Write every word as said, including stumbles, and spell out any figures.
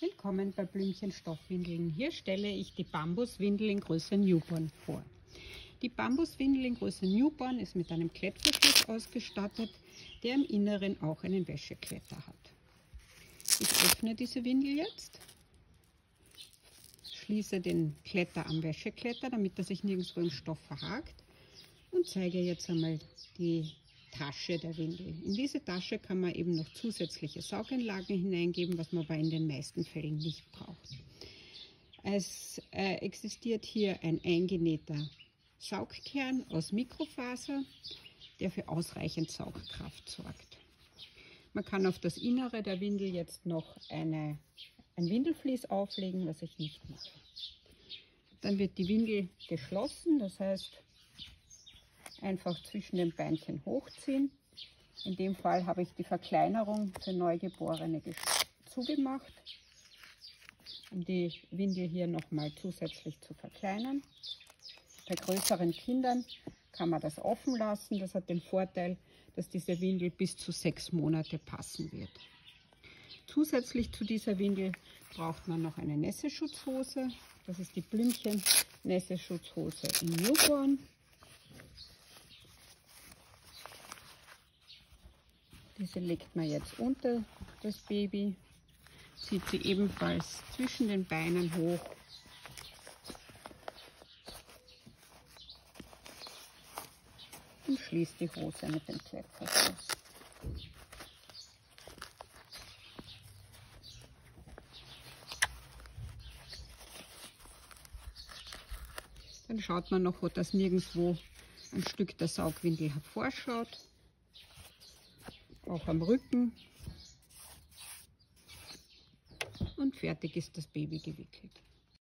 Willkommen bei Blümchen Stoffwindeln. Hier stelle ich die Bambuswindel in Größe Newborn vor. Die Bambuswindel in Größe Newborn ist mit einem Klettverschluss ausgestattet, der im Inneren auch einen Wäschekletter hat. Ich öffne diese Windel jetzt, schließe den Kletter am Wäschekletter, damit er sich nirgendwo im Stoff verhakt, und zeige jetzt einmal die Tasche der Windel. In diese Tasche kann man eben noch zusätzliche Sauganlagen hineingeben, was man aber in den meisten Fällen nicht braucht. Es äh, existiert hier ein eingenähter Saugkern aus Mikrofaser, der für ausreichend Saugkraft sorgt. Man kann auf das Innere der Windel jetzt noch eine, ein Windelvlies auflegen, was ich nicht mache. Dann wird die Windel geschlossen, das heißt, einfach zwischen den Beinchen hochziehen. In dem Fall habe ich die Verkleinerung für Neugeborene zugemacht, um die Windel hier nochmal zusätzlich zu verkleinern. Bei größeren Kindern kann man das offen lassen. Das hat den Vorteil, dass diese Windel bis zu sechs Monate passen wird. Zusätzlich zu dieser Windel braucht man noch eine Nässeschutzhose. Das ist die Blümchen Nässeschutzhose in Newborn. Diese legt man jetzt unter das Baby, zieht sie ebenfalls zwischen den Beinen hoch und schließt die Hose mit dem Klettverschluss. Dann schaut man noch, dass nirgendwo ein Stück der Saugwindel hervorschaut. Auch am Rücken, und fertig ist das Baby gewickelt.